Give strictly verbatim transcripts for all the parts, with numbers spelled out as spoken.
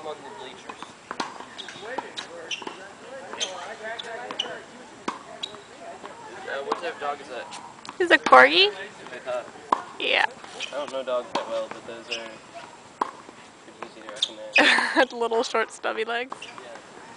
among the bleachers. Uh, what type of dog is that? He's a corgi? Uh, Yeah. I don't know dogs that well, but those are pretty easy to recommend. Little short stubby legs. Yeah.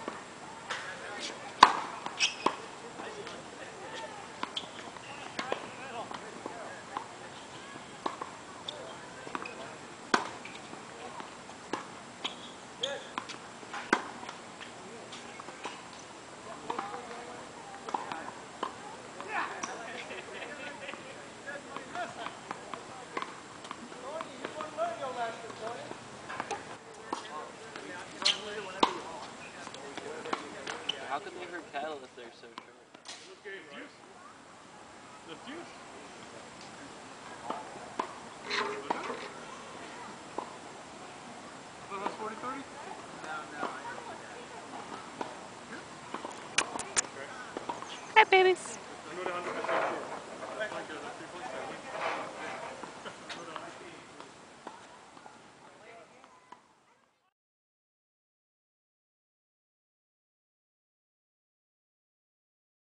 How could they hurt cattle if they're so short? The fuse? Well, that's forty thirty? No, no. Hi, babies.